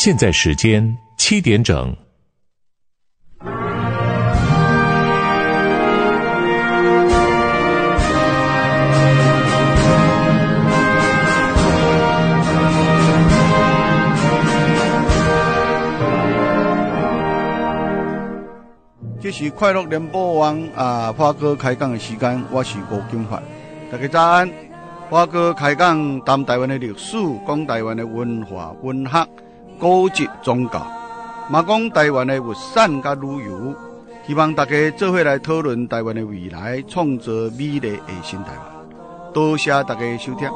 现在时间7点整。 这是快乐联播网花哥开讲的时间，我是吴金发。大家早安。花哥开讲谈台湾的历史，讲台湾的文化、文学、古籍、宗教，嘛讲台湾的物产甲旅游。希望大家做伙来讨论台湾的未来，创造美丽的新台湾。多谢大家收听。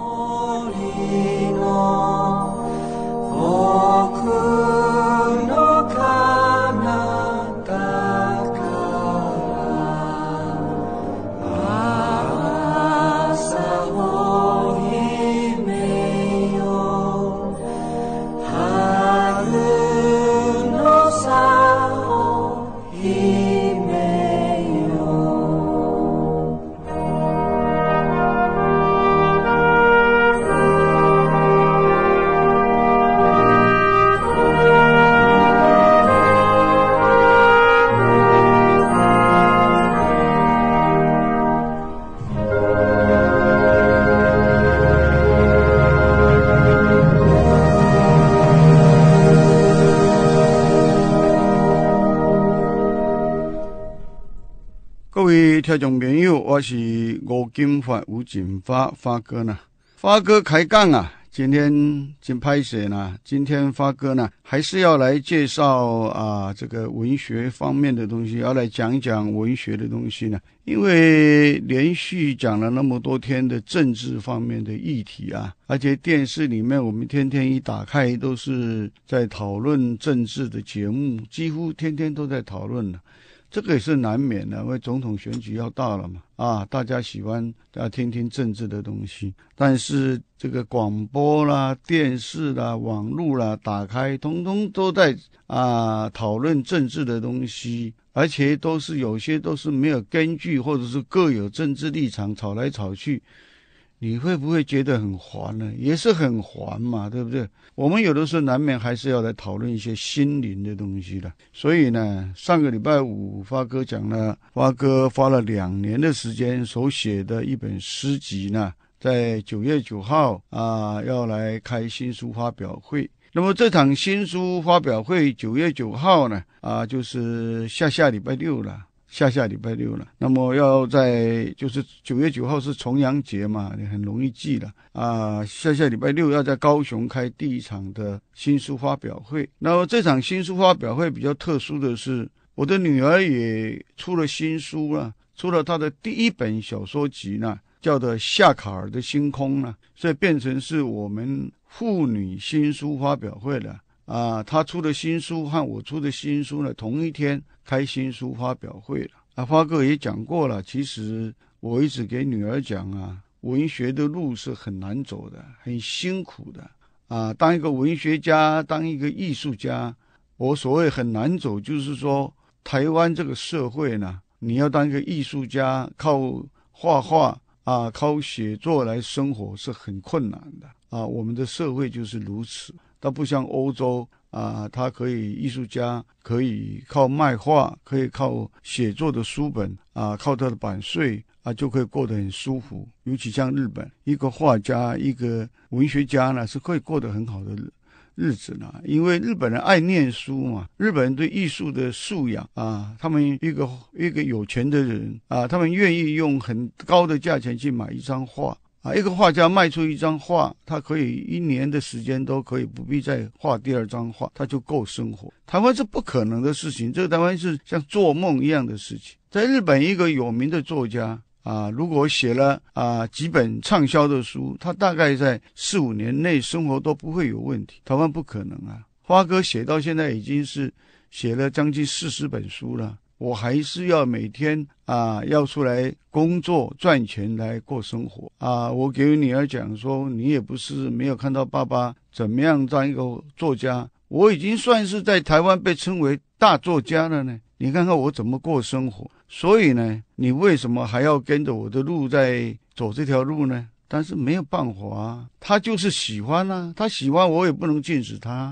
各位听众朋友，我是吴金发吴锦发发哥呢。发哥开讲今天真拍摄呢，今天发哥呢还是要来介绍这个文学方面的东西，要来讲一讲文学的东西呢。因为连续讲了那么多天的政治方面的议题而且电视里面我们天天一打开都是在讨论政治的节目，几乎天天都在讨论了。这个也是难免的，因为总统选举要到了嘛，大家喜欢听听政治的东西，但是这个广播啦、电视啦、网络啦打开，通通都在讨论政治的东西，而且都是有些都是没有根据，或者是各有政治立场，吵来吵去。你会不会觉得很烦呢？也是很烦嘛，对不对？我们有的时候难免还是要来讨论一些心灵的东西的。所以呢，上个礼拜五发哥讲了，发哥花了2年的时间所写的一本诗集呢，在9月9号要来开新书发表会。那么这场新书发表会9月9号呢就是下礼拜六了。下礼拜六了，那么要在就是9月9号是重阳节嘛，你很容易记了下礼拜六要在高雄开第一场的新书发表会。那么这场新书发表会比较特殊的是，我的女儿也出了新书了，出了她的第一本小说集呢，叫做《夏卡尔的星空》呢，所以变成是我们妇女新书发表会了。他出的新书和我出的新书呢，同一天开新书发表会了。发哥也讲过了，其实我一直给女儿讲文学的路是很难走的，很辛苦的当一个文学家，当一个艺术家，我所谓很难走，就是说台湾这个社会呢，你要当一个艺术家，靠画画靠写作来生活是很困难的我们的社会就是如此。它不像欧洲他可以艺术家可以靠卖画，可以靠写作的书本靠他的版税就可以过得很舒服。尤其像日本，一个画家一个文学家呢是可以过得很好的日子呢，因为日本人爱念书嘛，日本人对艺术的素养他们一个有钱的人他们愿意用很高的价钱去买一张画一个画家卖出一张画，他可以1年的时间都可以不必再画第2张画，他就够生活。台湾是不可能的事情，这个台湾是像做梦一样的事情。在日本，一个有名的作家如果写了几本畅销的书，他大概在4、5年内生活都不会有问题。台湾不可能花哥写到现在已经是写了将近40本书了，我还是要每天要出来工作赚钱来过生活我给女儿讲说，你也不是没有看到爸爸怎么样当一个作家，我已经算是在台湾被称为大作家了呢，你看看我怎么过生活。所以呢，你为什么还要跟着我的路在走这条路呢？但是没有办法他就是喜欢他喜欢我也不能禁止他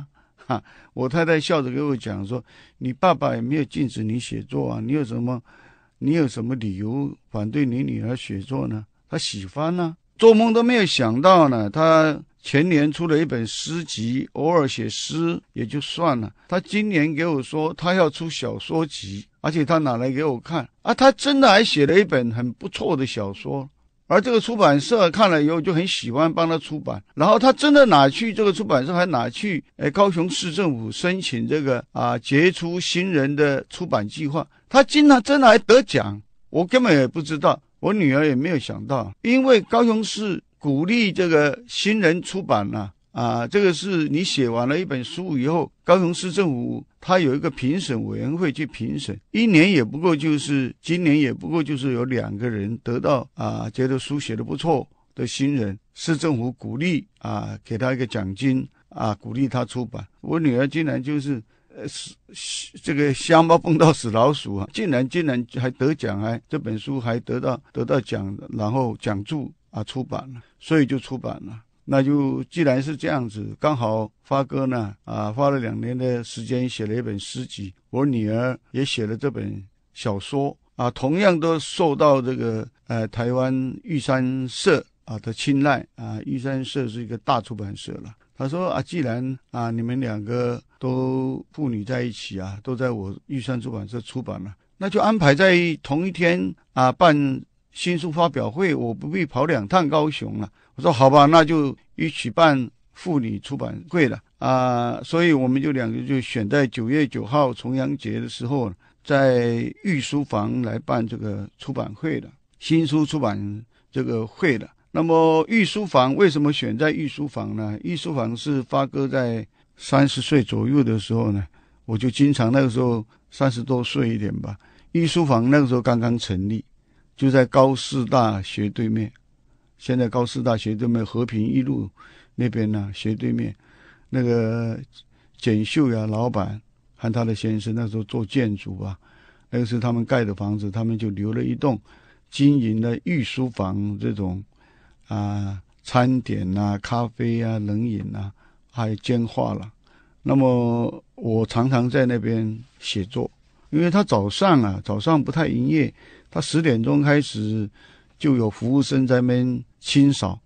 我太太笑着给我讲说，你爸爸也没有禁止你写作啊，你有什么理由反对你女儿写作呢？她喜欢呢。做梦都没有想到呢，她前年出了一本诗集，偶尔写诗也就算了，她今年给我说她要出小说集，而且她拿来给我看啊，她真的还写了一本很不错的小说。而这个出版社看了以后就很喜欢帮他出版，然后他真的拿去这个出版社还拿去高雄市政府申请这个杰出新人的出版计划，他经常真的还得奖，我根本也不知道，我女儿也没有想到，因为高雄市鼓励这个新人出版这个是你写完了一本书以后，高雄市政府他有一个评审委员会去评审，今年也不过就是有2个人得到觉得书写得不错的新人，市政府鼓励给他一个奖金鼓励他出版。我女儿竟然就是这个瞎猫碰到死老鼠竟然还得奖，这本书还得到奖，然后奖助出版了，所以就出版了。那就既然是这样子，刚好发哥呢花了2年的时间写了一本诗集，我女儿也写了这本小说同样都受到这个台湾玉山社的青睐玉山社是一个大出版社了。他说既然你们2个都父女在一起都在我玉山出版社出版了，那就安排在同一天办新书发表会，我不必跑2趟高雄了。我说好吧，那就一起办妇女出版会了所以我们就2个就选在9月9号重阳节的时候，在御书房来办这个出版会的，新书出版这个会的。那么御书房为什么选在御书房呢？御书房是发哥在30岁左右的时候呢，我就经常那个时候30多岁一点吧，御书房那个时候刚刚成立，就在高师大学对面，现在高师大学对面和平一路那边斜对面，那个简秀雅老板和他的先生那时候做建筑那个是他们盖的房子，他们就留了一栋经营了御书房这种餐点咖啡冷饮还有煎画了。那么我常常在那边写作，因为他早上不太营业，他10点钟开始就有服务生在那边清扫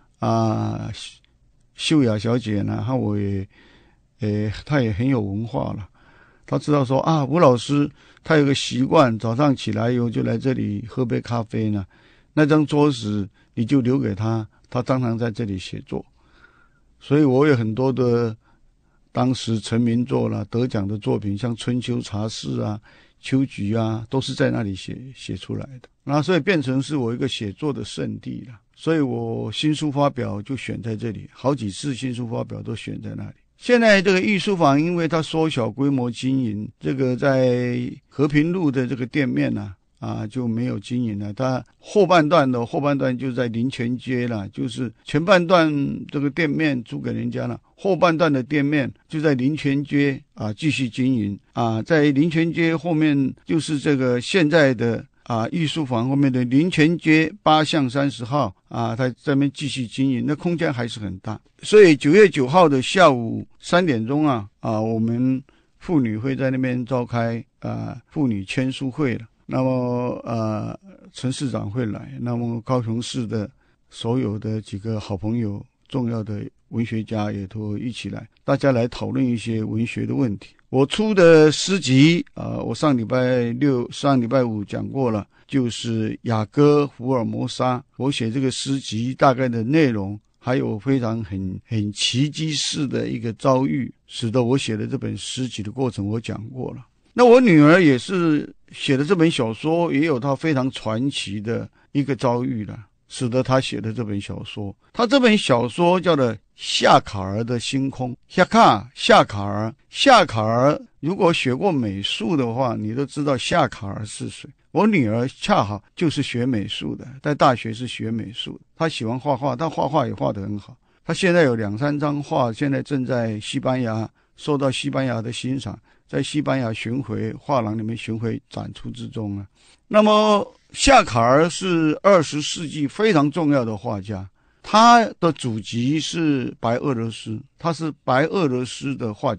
秀雅小姐呢和我她也很有文化了，她知道说吴老师他有个习惯，早上起来以后就来这里喝杯咖啡呢，那张桌子你就留给他，他常常在这里写作。所以我有很多的当时成名作得奖的作品，像春秋茶事秋菊都是在那里写出来的。所以变成是我一个写作的圣地了。所以我新书发表就选在这里，好几次新书发表都选在那里。现在这个御书房因为它缩小规模经营，这个在和平路的这个店面就没有经营了。它后半段就在林泉街了，就是前半段这个店面租给人家了，后半段的店面就在林泉街继续经营在林泉街后面就是这个现在的御书房后面的林泉街8巷30号他在那边继续经营，那空间还是很大。所以9月9号的下午3点钟我们妇女会在那边召开妇女签书会了。那么陈市长会来，那么高雄市的所有的几个好朋友重要的文学家也都一起来，大家来讨论一些文学的问题。我出的诗集我上礼拜五讲过了，就是雅歌福尔摩沙。我写这个诗集大概的内容还有非常很奇迹式的一个遭遇，使得我写的这本诗集的过程我讲过了。那我女儿也是写的这本小说，也有她非常传奇的一个遭遇了，使得她写的这本小说。她这本小说叫做夏卡尔的星空。夏卡尔如果学过美术的话，你都知道夏卡尔是谁。我女儿恰好就是学美术的，在大学是学美术的，她喜欢画画，她画画也画得很好。她现在有2-3张画，现在正在西班牙受到西班牙的欣赏，在西班牙巡回画廊里面巡回展出之中那么夏卡尔是20世纪非常重要的画家，他的祖籍是白俄罗斯，他是白俄罗斯的画家。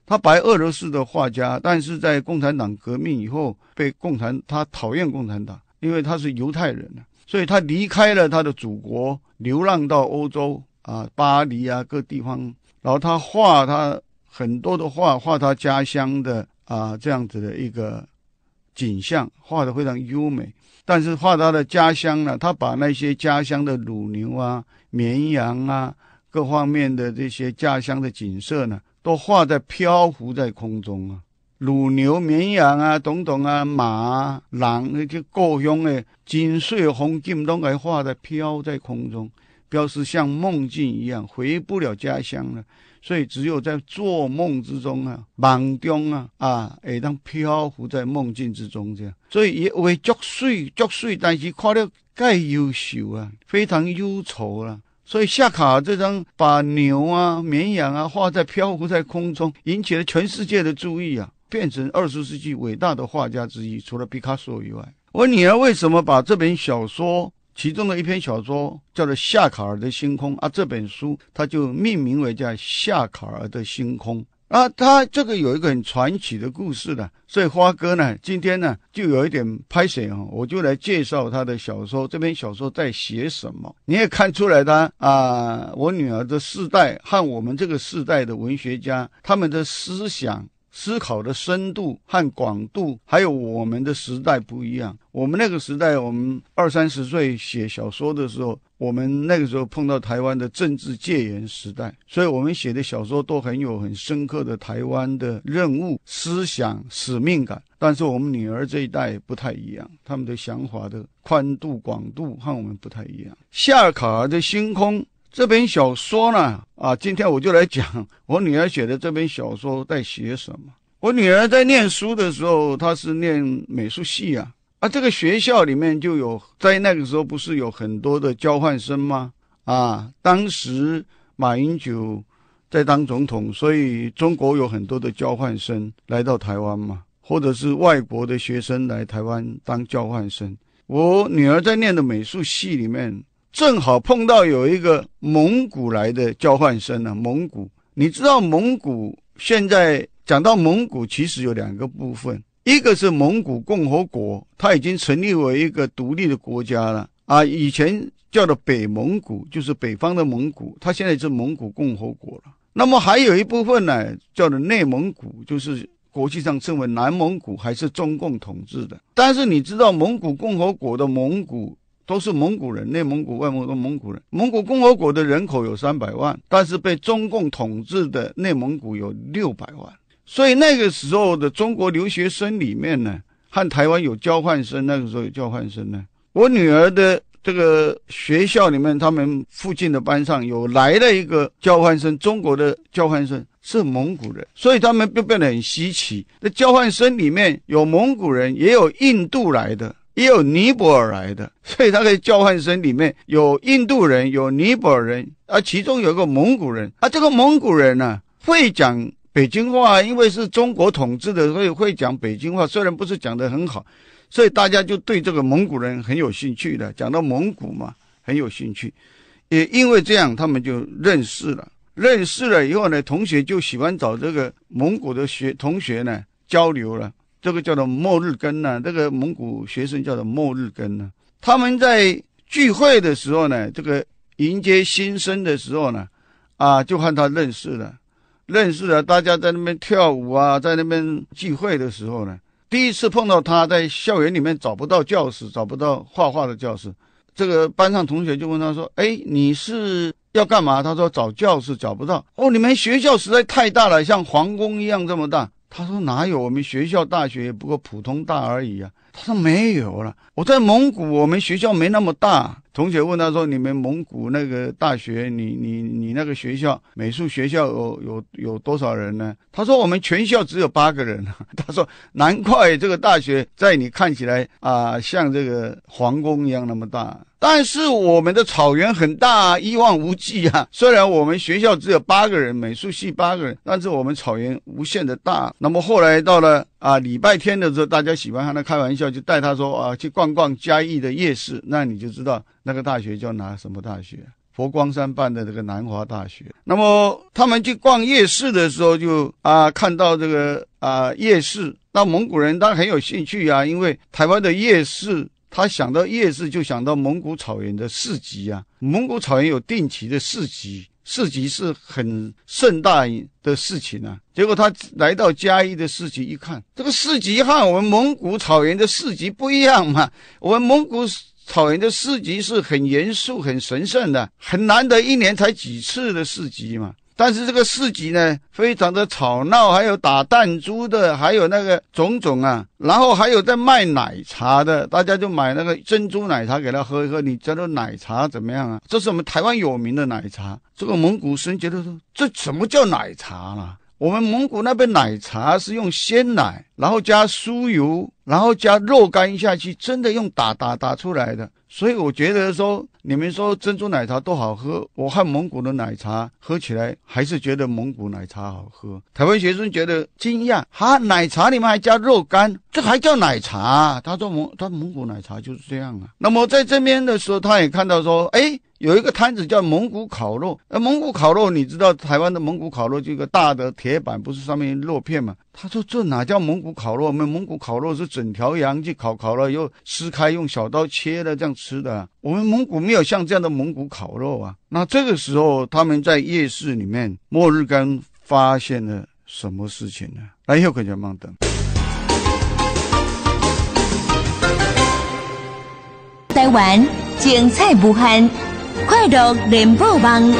他白俄罗斯的画家，但是在共产党革命以后他讨厌共产党，因为他是犹太人，所以他离开了他的祖国，流浪到欧洲巴黎各地方，然后他画他很多的画他家乡的这样子的一个景象，画得非常优美。但是画他的家乡呢，他把那些家乡的乳牛绵羊各方面的这些家乡的景色呢，都画在漂浮在空中乳牛绵羊等等马狼那些故乡的金水风景都给画在飘在空中，表示像梦境一样回不了家乡了。所以只有在做梦之中梦中会当漂浮在梦境之中这样。所以也为足水，但是看了太优秀非常忧愁所以夏卡尔这张把牛绵羊画在漂浮在空中，引起了全世界的注意变成20世纪伟大的画家之一，除了毕卡索以外。我女儿为什么把这本小说其中的一篇小说叫做《夏卡尔的星空》这本书它就命名为叫《夏卡尔的星空》它这个有一个很传奇的故事的，所以花哥呢今天呢就有一点拍摄我就来介绍他的小说，这篇小说在写什么。你也看出来他我女儿的世代和我们这个世代的文学家，他们的思考的深度和广度还有我们的时代不一样。我们那个时代，我们20-30岁写小说的时候，我们那个时候碰到台湾的政治戒严时代，所以我们写的小说都很深刻的台湾的任务、思想、使命感。但是我们女儿这一代不太一样，他们的想法的宽度、广度和我们不太一样。夏卡尔的星空这本小说呢今天我就来讲我女儿写的这本小说在写什么。我女儿在念书的时候，她是念美术系这个学校里面就有，在那个时候不是有很多的交换生吗当时马英九在当总统，所以中国有很多的交换生来到台湾嘛，或者是外国的学生来台湾当交换生。我女儿在念的美术系里面正好碰到有一个蒙古来的交换生蒙古，你知道蒙古现在讲到蒙古其实有2个部分，一个是蒙古共和国，它已经成立为一个独立的国家了以前叫做北蒙古，就是北方的蒙古，它现在是蒙古共和国了。那么还有一部分呢叫做内蒙古，就是国际上称为南蒙古，还是中共统治的。但是你知道蒙古共和国的蒙古都是蒙古人，内蒙古外蒙古都蒙古人。蒙古共和国的人口有300万，但是被中共统治的内蒙古有600万。所以那个时候的中国留学生里面呢，和台湾有交换生，那个时候有交换生呢。我女儿的这个学校里面，他们附近的班上有来了一个交换生，中国的交换生是蒙古人，所以他们就变得很稀奇。那交换生里面有蒙古人，也有印度来的，也有尼泊尔来的，所以他的交换生里面有印度人，有尼泊尔人其中有一个蒙古人这个蒙古人呢会讲北京话，因为是中国统治的，所以会讲北京话，虽然不是讲得很好，所以大家就对这个蒙古人很有兴趣的，讲到蒙古嘛很有兴趣。也因为这样他们就认识了以后呢，同学就喜欢找这个蒙古的同学呢交流了，这个叫做末日根这个蒙古学生叫做末日根他们在聚会的时候呢，这个迎接新生的时候呢就和他认识了，大家在那边跳舞在那边聚会的时候呢，第一次碰到他，在校园里面找不到教室，找不到画画的教室，这个班上同学就问他说你是要干嘛？他说找教室找不到。你们学校实在太大了，像皇宫一样这么大。他说哪有，我们学校大学也不过普通大而已他说没有了，我在蒙古我们学校没那么大。同学问他说你们蒙古那个大学，你那个学校美术学校有多少人呢？他说我们全校只有8个人他说难怪这个大学在你看起来像这个皇宫一样那么大，但是我们的草原很大一望无际虽然我们学校只有8个人，美术系8个人，但是我们草原无限的大。那么后来到了礼拜天的时候，大家喜欢和他开玩笑，就带他说去逛逛嘉义的夜市，那你就知道那个大学叫拿什么大学。 佛光山办的这个南华大学。那么他们去逛夜市的时候就看到这个夜市，那蒙古人当然很有兴趣啊，因为台湾的夜市，他想到夜市就想到蒙古草原的市集啊，蒙古草原有定期的市集，市集是很盛大的事情啊。结果他来到嘉义的市集一看，这个市集和我们蒙古草原的市集不一样嘛，我们蒙古草原的市集是很严肃很神圣的，很难得一年才几次的市集嘛。但是这个市集呢非常的吵闹，还有打弹珠的，还有那个种种啊，然后还有在卖奶茶的，大家就买那个珍珠奶茶给他喝一喝，你觉得奶茶怎么样啊？这是我们台湾有名的奶茶。这个蒙古人觉得说，这什么叫奶茶啦？我们蒙古那边奶茶是用鲜奶，然后加酥油，然后加肉干下去，真的用打出来的。所以我觉得说，你们说珍珠奶茶多好喝，我和蒙古的奶茶喝起来还是觉得蒙古奶茶好喝。台湾学生觉得惊讶，奶茶里面还加肉干，这还叫奶茶？他说蒙古奶茶就是这样啊。那么在这边的时候，他也看到说，有一个摊子叫蒙古烤肉，蒙古烤肉你知道台湾的蒙古烤肉就一个大的铁板，不是上面肉片吗？他说这哪叫蒙古烤肉？我们蒙古烤肉是整条羊去烤了又撕开用小刀切的这样吃的，我们蒙古没有像这样的蒙古烤肉啊。那这个时候他们在夜市里面，莫日干发现了什么事情呢？来后可就慢等。 台湾精彩无限，快乐联播网。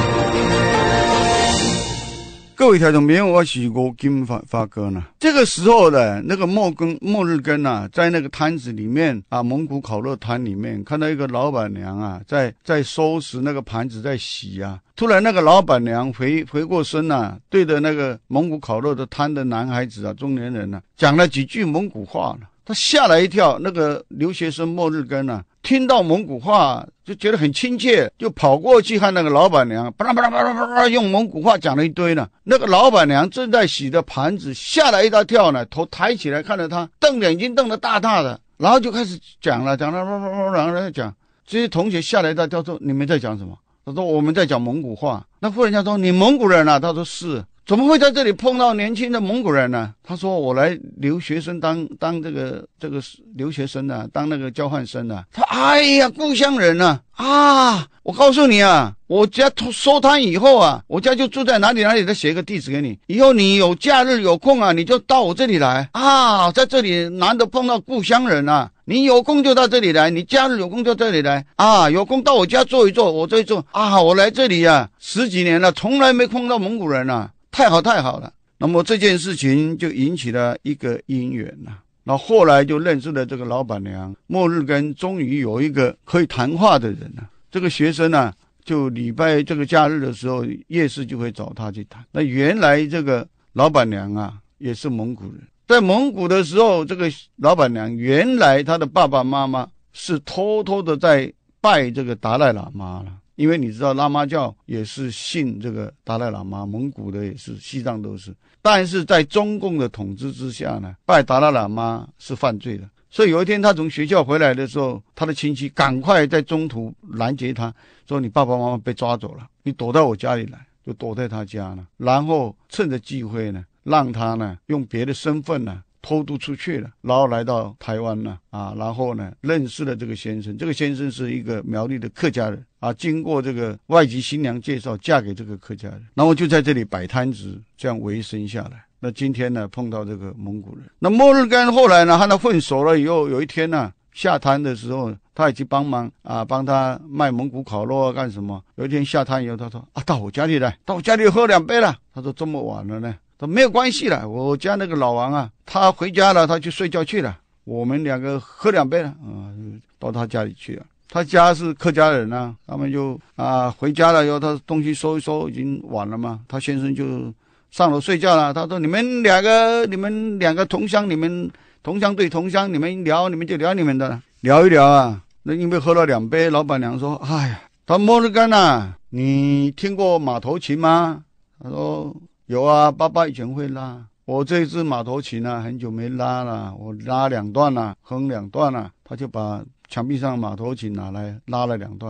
各位听众朋友，我是吴金发哥呢。这个时候呢，那个莫日根啊，在那个摊子里面蒙古烤肉摊里面，看到一个老板娘啊，在收拾那个盘子，在洗啊。突然那个老板娘回过身啊，对着那个蒙古烤肉的摊的男孩子啊，中年人啊，讲了几句蒙古话了。他吓了一跳，那个留学生莫日根啊，听到蒙古话就觉得很亲切，就跑过去和那个老板娘巴拉巴拉巴拉巴拉用蒙古话讲了一堆呢。那个老板娘正在洗的盘子，吓了一大跳呢，头抬起来看着他，眼睛瞪得大大的，然后就开始讲了，然后讲。这些同学吓了一大跳，说你们在讲什么？他说我们在讲蒙古话。那妇人家说你蒙古人啊？他说是。怎么会在这里碰到年轻的蒙古人呢？他说我来留学生当这个留学生啊，当那个交换生啊。他哎呀，故乡人啊，我告诉你啊，我家收摊以后啊，我家就住在哪里，再写一个地址给你。以后你有假日有空啊，你就到我这里来啊，在这里难得碰到故乡人啊。你有空就到这里来，你假日有空就这里来啊，有空到我家坐一坐，我这一坐啊，我来这里啊10几年了，从来没碰到蒙古人啊。太好了。那么这件事情就引起了一个因缘了。那后来就认识了这个老板娘，莫日根终于有一个可以谈话的人了。这个学生呢，就礼拜这个假日的时候，夜市就会找他去谈。那原来这个老板娘啊，也是蒙古人。在蒙古的时候，这个老板娘原来她的爸爸妈妈是偷偷的在拜这个达赖喇嘛了。因为你知道喇嘛教也是信这个达赖喇嘛，蒙古的也是，西藏都是。但是在中共的统治之下呢，拜达赖喇嘛是犯罪的。所以有一天他从学校回来的时候，他的亲戚赶快在中途拦截他，说你爸爸妈妈被抓走了，你躲到我家里来，就躲在他家呢。然后趁着机会呢，让他呢用别的身份呢偷渡出去了，然后来到台湾了然后呢认识了这个先生。这个先生是一个苗栗的客家人经过这个外籍新娘介绍嫁给这个客家人，然后就在这里摆摊子，这样维生下来。那今天呢碰到这个蒙古人，那莫日根后来呢和他混熟了以后，有一天呢下摊的时候，他也去帮忙帮他卖蒙古烤肉干什么。有一天下摊以后，他说到我家里来，到我家里喝2杯了。他说这么晚了呢，他说没有关系了，我家那个老王他回家了，他去睡觉去了，我们2个喝2杯了到他家里去了。他家是客家人他们就回家了以后，他东西收一收，已经晚了嘛。他先生就上楼睡觉了。他说你们两个同乡，你们同乡对同乡，你们就聊你们的，聊一聊那因为喝了2杯，老板娘说哎呀，他莫日根你听过马头琴吗？他说有爸爸以前会拉，我这支马头琴很久没拉了，我拉2段了，哼2段了。他就把墙壁上马头琴拿来拉了2段了。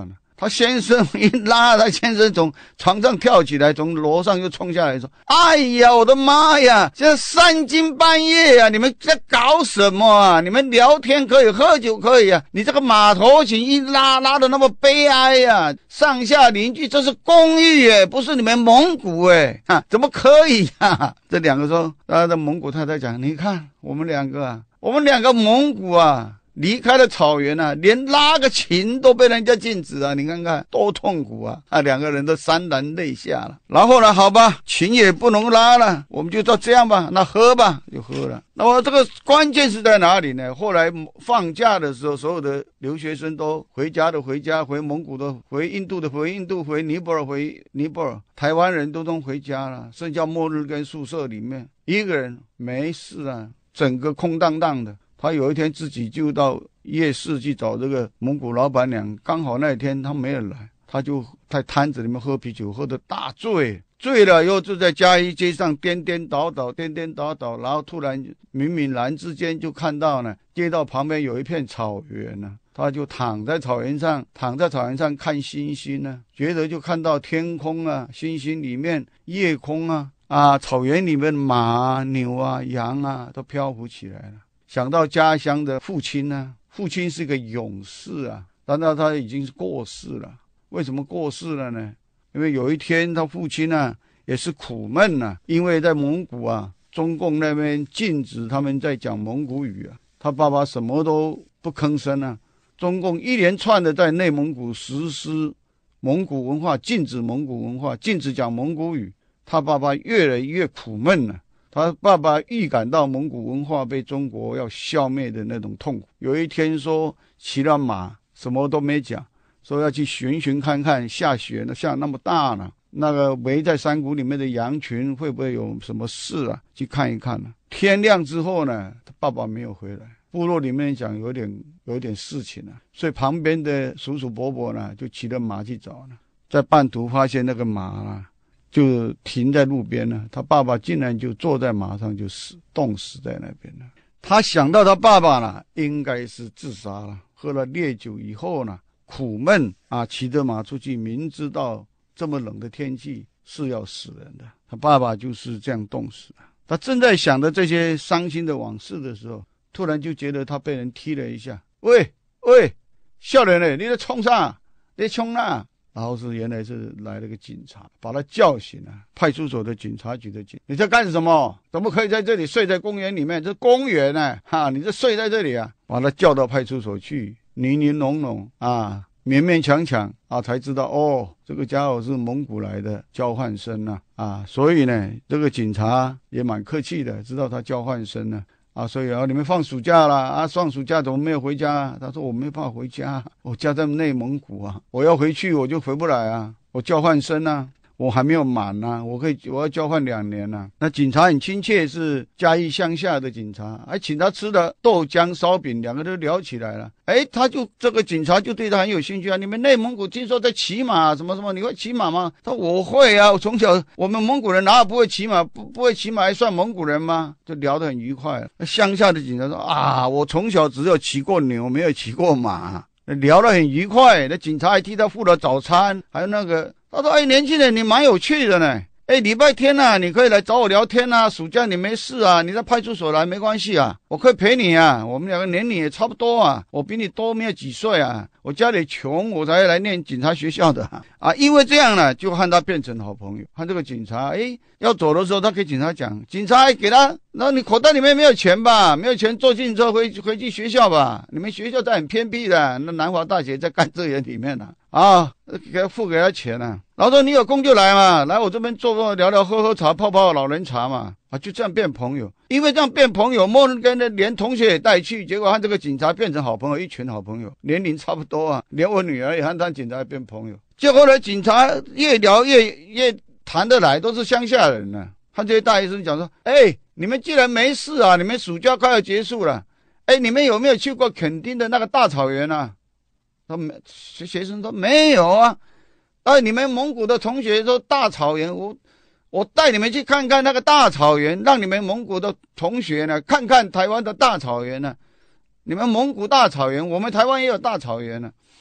他先生一拉，他先生从床上跳起来，从楼上又冲下来说：“哎呀，我的妈呀！现在3更半夜啊，你们在搞什么啊？你们聊天可以，喝酒可以啊，你这个马头琴一拉的那么悲哀呀！上下邻居，这是公寓耶，不是你们蒙古耶，怎么可以啊？”这两个说，他的蒙古太太讲：“你看我们两个蒙古啊。”离开了草原啊，连拉个琴都被人家禁止啊！你看看多痛苦啊！两个人都潸然泪下了。然后呢，好吧，琴也不能拉了，我们就照这样吧，那喝吧，就喝了。那么这个关键是在哪里呢？后来放假的时候，所有的留学生都回家的回家，回蒙古的回印度的回印度，回尼泊尔回尼泊尔，台湾人都回家了，剩下末日跟宿舍里面一个人没事啊，整个空荡荡的。他有一天自己就到夜市去找这个蒙古老板娘，刚好那天他没有来，他就在摊子里面喝啤酒，喝得大醉了以后就在嘉义街上颠颠倒倒，然后突然冥然之间就看到呢，街道旁边有一片草原呢，他就躺在草原上看星星呢，觉得就看到天空啊，星星里面夜空啊，草原里面马牛啊羊啊都漂浮起来了。想到家乡的父亲呢，父亲是个勇士啊，但他已经是过世了。为什么过世了呢？因为有一天他父亲呢也是苦闷啊，因为在蒙古啊，中共那边禁止他们在讲蒙古语啊，他爸爸什么都不吭声啊。中共一连串的在内蒙古实施蒙古文化，禁止蒙古文化，禁止讲蒙古语，他爸爸越来越苦闷了。他爸爸预感到蒙古文化被中国要消灭的那种痛苦。有一天说骑了马，什么都没讲，说要去寻看看，下雪呢，下那么大呢，那个围在山谷里面的羊群会不会有什么事啊？去看一看呢。天亮之后呢，他爸爸没有回来，部落里面讲有点事情啊，所以旁边的叔叔伯伯呢就骑着马去找呢，在半途发现那个马啊就停在路边了，他爸爸竟然就坐在马上就冻死在那边了。他想到他爸爸呢应该是自杀了，喝了烈酒以后呢苦闷啊，骑着马出去，明知道这么冷的天气是要死人的，他爸爸就是这样冻死了。他正在想着这些伤心的往事的时候，突然就觉得他被人踢了一下，喂，少年嘞，你在冲啥？你冲哪？然后原来是来了个警察，把他叫醒了。派出所的警察局的警，你在干什么？怎么可以在这里睡在公园里面？这公园呢？你这睡在这里啊？把他叫到派出所去，浓浓啊，勉强啊，才知道哦，这个家伙是蒙古来的交换生啊，所以呢，这个警察也蛮客气的，知道他交换生呢。所以你们放暑假了放暑假怎么没有回家？他说我没办法回家，我家在内蒙古我要回去我就回不来我交换生我还没有满我要交换2年那警察很亲切，是嘉义乡下的警察，还请他吃了豆浆烧饼，两个都聊起来了。这个警察就对他很有兴趣你们内蒙古听说在骑马什么什么，你会骑马吗？他说我会我从小我们蒙古人哪有不会骑马，不会骑马还算蒙古人吗？就聊得很愉快。乡下的警察说我从小只有骑过牛，没有骑过马，聊得很愉快。那警察还替他付了早餐，还有那个他说年轻人你蛮有趣的呢，礼拜天你可以来找我聊天暑假你没事你在派出所来没关系我可以陪你我们两个年龄也差不多我比你多没有几岁我家里穷，我才来念警察学校的因为这样呢，就和他变成好朋友。和这个警察要走的时候，他给警察讲，警察还给他，那你口袋里面没有钱吧？没有钱坐自行车回去学校吧？你们学校在很偏僻的，那南华大学在甘蔗园里面付给他钱然后说你有空就来嘛，来我这边坐聊聊，喝茶，泡泡老人茶嘛就这样变朋友。因为这样变朋友，莫跟连同学也带去，结果和这个警察变成好朋友，一群好朋友，年龄差不多连我女儿也和他警察变朋友。结果呢，警察越聊越谈得来，都是乡下人和这些大学生讲说，你们既然没事你们暑假快要结束了，你们有没有去过垦丁的那个大草原学生说没有你们蒙古的同学说大草原，我带你们去看看那个大草原，让你们蒙古的同学呢看看台湾的大草原你们蒙古大草原，我们台湾也有大草原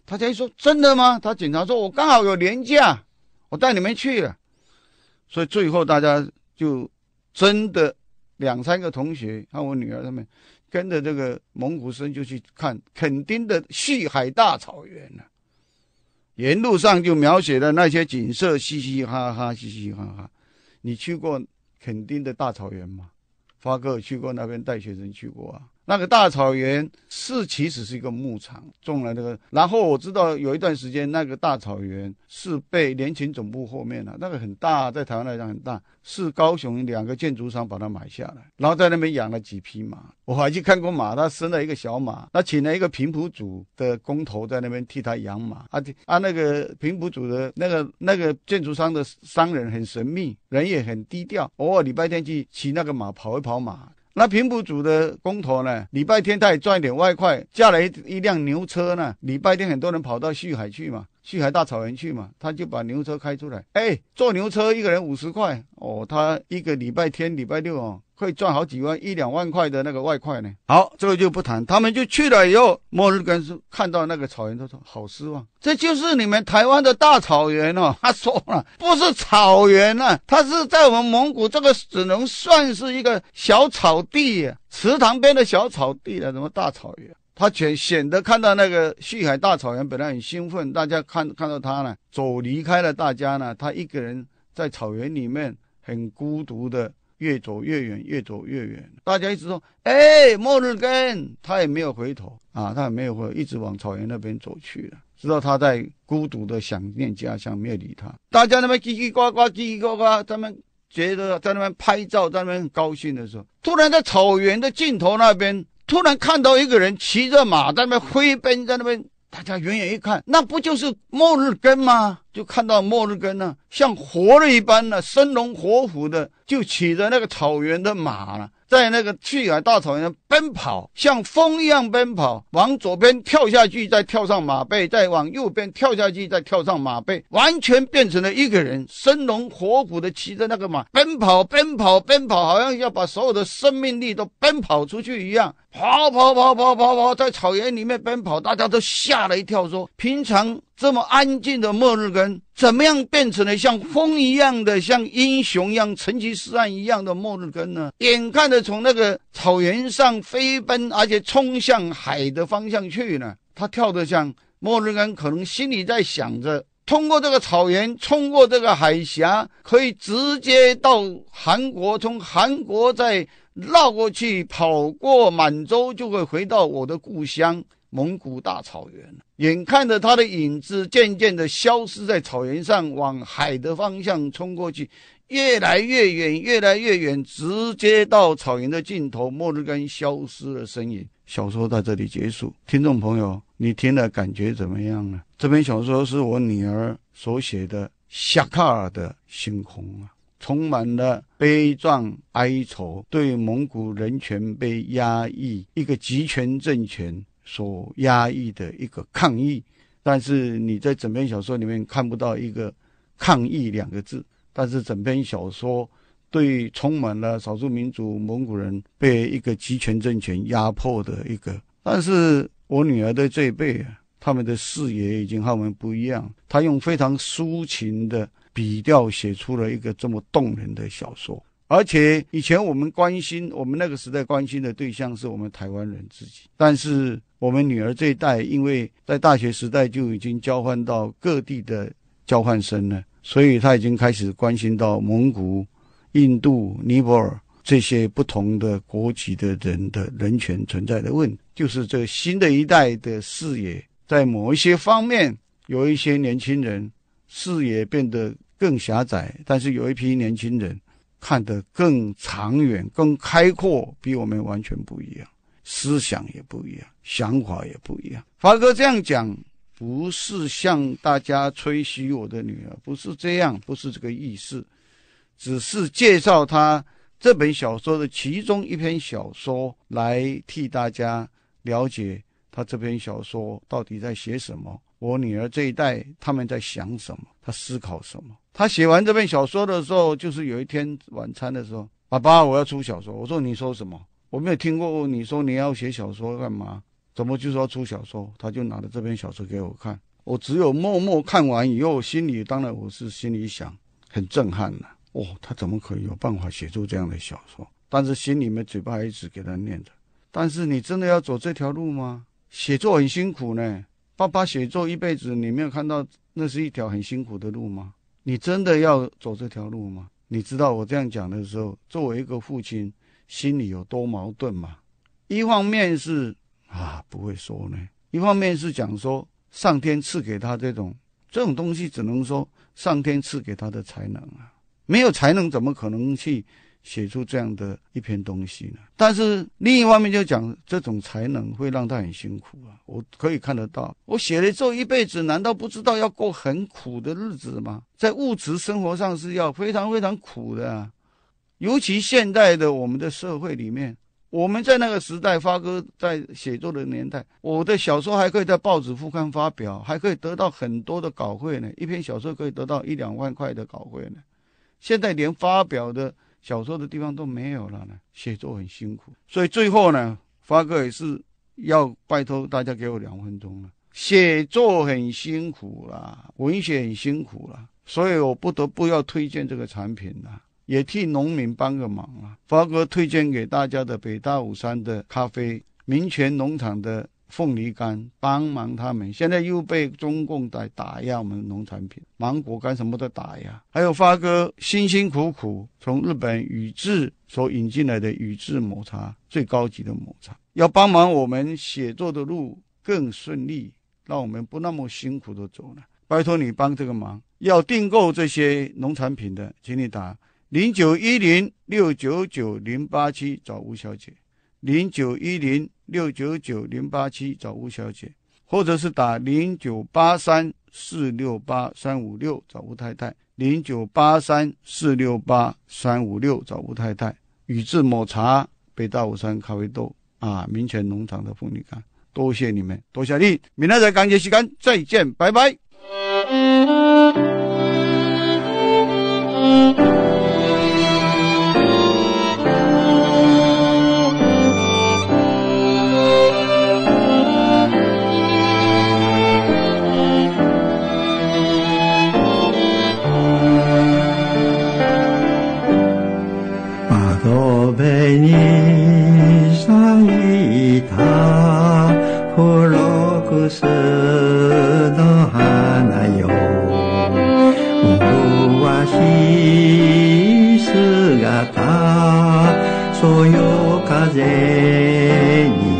大家一说真的吗？他警察说我刚好有年假，我带你们去了。所以最后大家就真的2、3个同学和我女儿他们跟着这个蒙古生就去看垦丁的旭海大草原了。沿路上就描写了那些景色，嘻嘻哈哈，嘻嘻哈哈。你去过垦丁的大草原吗？发哥去过那边，带学生去过啊。那个大草原其实是一个牧场，种了那个。然后我知道有一段时间，那个大草原是被联勤总部后面那个很大，在台湾来讲很大，是高雄2个建筑商把它买下来，然后在那边养了几匹马。我还去看过马，他生了一个小马，他请了一个平埔族的工头在那边替他养马。那个平埔族的那个建筑商的商人很神秘，人也很低调，偶尔礼拜天去骑那个马跑一跑马。那平埔族的工头呢，礼拜天他也赚一点外快，驾了一辆牛车呢。礼拜天很多人跑到旭海去嘛，旭海大草原去嘛，他就把牛车开出来，坐牛车一个人50块哦，他一个礼拜天、礼拜六哦，可以赚好几万、1、2万块的那个外快呢。好，这个就不谈。他们就去了以后，莫日根看到那个草原，他说好失望，这就是你们台湾的大草原哦。他说了，不是草原啊，它是在我们蒙古这个只能算是一个小草地啊，池塘边的小草地了，什么大草原？他显得看到那个旭海大草原本来很兴奋，大家看到他呢，离开了大家呢，他一个人在草原里面很孤独的越走越远，越走越远。大家一直说莫日根，他也没有回头啊，他也没有回头，一直往草原那边走去了，知道他在孤独的想念家乡，没有理他。大家那边叽叽呱呱叽叽呱呱，他们觉得在那边拍照，在那边很高兴的时候，突然在草原的尽头那边突然看到一个人骑着马在那边挥鞭，在那边，大家远远一看，那不就是莫日根吗？就看到莫日根呢，像活了一般呢，生龙活虎的，就骑着那个草原的马了，在那个旭海大草原奔跑，像风一样奔跑，往左边跳下去，再跳上马背，再往右边跳下去，再跳上马背，完全变成了一个人，生龙活虎的骑着那个马奔跑，奔跑，奔跑，好像要把所有的生命力都奔跑出去一样，跑，在草原里面奔跑，大家都吓了一跳，说平常这么安静的莫日根，怎么样变成了像风一样的，像英雄一样成吉思汗一样的莫日根呢？眼看着从那个草原上飞奔，而且冲向海的方向去呢。他跳得像莫日根，可能心里在想着，通过这个草原，冲过这个海峡，可以直接到韩国，从韩国再绕过去，跑过满洲，就会回到我的故乡蒙古大草原。眼看着他的影子渐渐的消失在草原上，往海的方向冲过去，越来越远，越来越远，直接到草原的尽头，莫日根消失了身影。小说到这里结束。听众朋友，你听了感觉怎么样呢？这篇小说是我女儿所写的夏卡尔的星空啊，充满了悲壮哀愁，对蒙古人权被压抑，一个集权政权所压抑的一个抗议。但是你在整篇小说里面看不到一个抗议2个字，但是整篇小说对充满了少数民族蒙古人被一个集权政权压迫的一个。但是我女儿的这一辈啊，他们的视野已经和我们不一样，她用非常抒情的笔调写出了一个这么动人的小说。而且以前我们那个时代关心的对象是我们台湾人自己，但是我们女儿这一代，因为在大学时代就已经交换到各地的交换生了，所以她已经开始关心到蒙古、印度、尼泊尔这些不同的国籍的人的人权存在的问题。就是这新的一代的视野，在某一些方面，有一些年轻人视野变得更狭窄，但是有一批年轻人看得更长远、更开阔，比我们完全不一样，思想也不一样，想法也不一样。发哥这样讲，不是向大家吹嘘我的女儿，不是这样，不是这个意思，只是介绍他这本小说的其中一篇小说，来替大家了解他这篇小说到底在写什么，我女儿这一代他们在想什么，他思考什么。他写完这篇小说的时候，就是有一天晚餐的时候，爸爸我要出小说。我说你说什么？我没有听过你说你要写小说干嘛？ 怎么就是要出小说？他就拿了这篇小说给我看，我只有默默看完以后，心里当然我是心里想很震撼了。他怎么可以有办法写出这样的小说？但是心里面嘴巴还一直给他念着。但是你真的要走这条路吗？写作很辛苦呢。爸爸写作一辈子，你没有看到那是一条很辛苦的路吗？你真的要走这条路吗？你知道我这样讲的时候，作为一个父亲，心里有多矛盾吗？一方面是不会说呢，一方面是讲说上天赐给他这种东西，只能说上天赐给他的才能啊，没有才能怎么可能去写出这样的一篇东西呢？但是另一方面就讲这种才能会让他很辛苦啊，我可以看得到。我写了之后一辈子，难道不知道要过很苦的日子吗？在物质生活上是要非常非常苦的啊。尤其现代的我们的社会里面，我们在那个时代，发哥在写作的年代，我的小说还可以在报纸副刊发表，还可以得到很多的稿费呢，一篇小说可以得到1-2万块的稿费呢。现在连发表的小说的地方都没有了呢，写作很辛苦。所以最后呢，发哥也是要拜托大家给我2分钟了。写作很辛苦啦，文学很辛苦啦，所以我不得不要推荐这个产品啦，也替农民帮个忙啊。发哥推荐给大家的北大武山的咖啡，民权农场的凤梨干，帮忙他们。现在又被中共打压我们农产品，芒果干什么的打压。还有发哥辛辛苦苦从日本宇治所引进来的宇治抹茶，最高级的抹茶，要帮忙我们写作的路更顺利，让我们不那么辛苦的走了。拜托你帮这个忙。要订购这些农产品的，请你打0910699087找吴小姐，0910699087找吴小姐，或者是打0983468356找吴太太，0983468356找吴太太。宇治抹茶，北大武山咖啡豆民权农场的凤梨干，多谢你们，多谢你，明天再感谢时间，再见，拜拜。 壁に咲いたフロクスの花よ、麗しい姿、そよ風に